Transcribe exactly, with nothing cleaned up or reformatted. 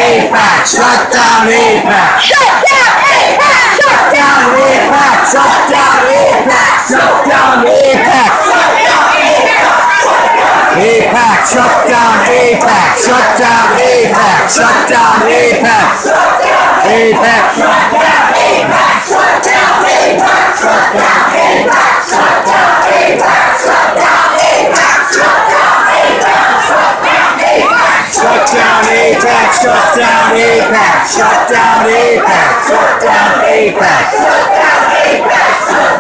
AIPAC! Shut down AIPAC! Shut down AIPAC! Shut down AIPAC! Shut down AIPAC! Shut down AIPAC! AIPAC! Shut down AIPAC! Shut down AIPAC! Shut down AIPAC! AIPAC! Shut down AIPAC! Shut down AIPAC! Shut down AIPAC! Shut down AIPAC! Shut down AIPAC! Shut down AIPAC! Shut down AIPAC! Shut down AIPAC! Shut down AIPAC! Shut down AIPAC! Shut down AIPAC!